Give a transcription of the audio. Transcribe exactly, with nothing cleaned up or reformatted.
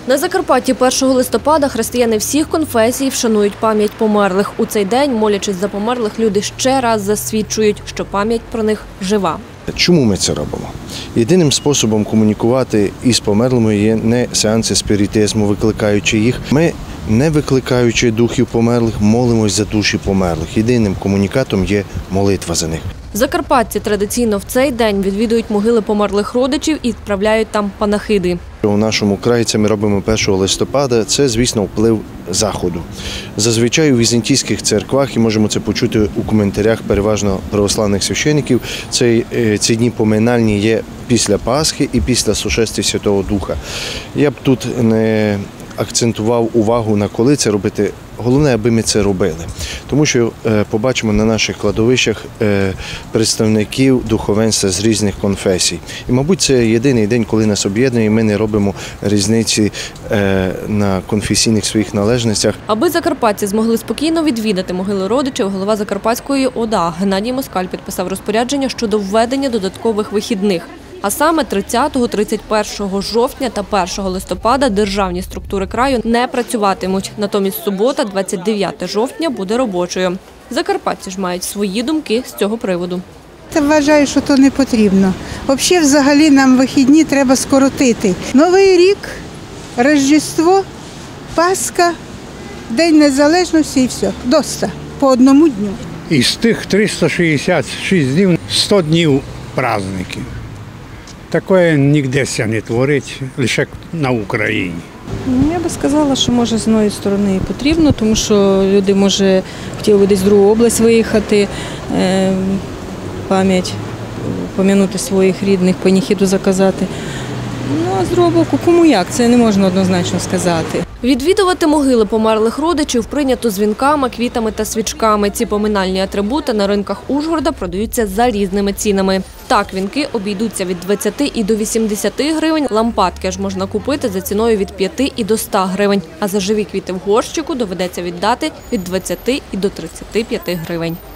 На Закарпатті першого листопада християни всіх конфесій вшанують пам'ять померлих. У цей день, молячись за померлих, люди ще раз засвідчують, що пам'ять про них жива. Чому ми це робимо? Єдиним способом комунікувати із померлими є не сеанси спіритизму, викликаючи їх. Ми, не викликаючи духів померлих, молимось за душі померлих. Єдиним комунікатом є молитва за них. Закарпатці традиційно в цей день відвідують могили померлих родичів і відправляють там панахиди. У нашому краї це ми робимо першого листопада. Це, звісно, вплив Заходу. Зазвичай у візантійських церквах, і можемо це почути у коментарях переважно православних священиків, ці, ці дні поминальні є після Пасхи і після сошествия Святого Духа. Я б тут не акцентував увагу на коли це робити. Головне, аби ми це робили. Тому що е, побачимо на наших кладовищах е, представників духовенства з різних конфесій. І, мабуть, це єдиний день, коли нас об'єднує, і ми не робимо різниці е, на конфесійних своїх належностях. Аби закарпатці змогли спокійно відвідати могили родичів, голова Закарпатської ОДА Геннадій Москаль підписав розпорядження щодо введення додаткових вихідних. А саме тридцятого - тридцять першого жовтня та першого листопада державні структури краю не працюватимуть. Натомість субота, двадцять дев'яте жовтня, буде робочою. Закарпатці ж мають свої думки з цього приводу. Я вважаю, що це не потрібно. Взагалі, взагалі нам вихідні треба скоротити. Новий рік, Рождество, Пасха, День Незалежності і все. Доста. По одному дню. Із тих триста шістдесят шість днів – сто днів праздників. Таке ніде не творить, лише на Україні. Я би сказала, що може з однієї сторони і потрібно, тому що люди, може, хотіли десь в другу область виїхати, пам'ять, пом'янути своїх рідних, паніхіду заказати. Ну, а з другого боку, кому як, це не можна однозначно сказати. Відвідувати могили померлих родичів прийнято з вінками, квітами та свічками. Ці поминальні атрибути на ринках Ужгорода продаються за різними цінами. Так, вінки обійдуться від двадцяти і до вісімдесяти гривень, лампадки ж можна купити за ціною від п'яти і до ста гривень, а за живі квіти в горщику доведеться віддати від двадцяти і до тридцяти п'яти гривень.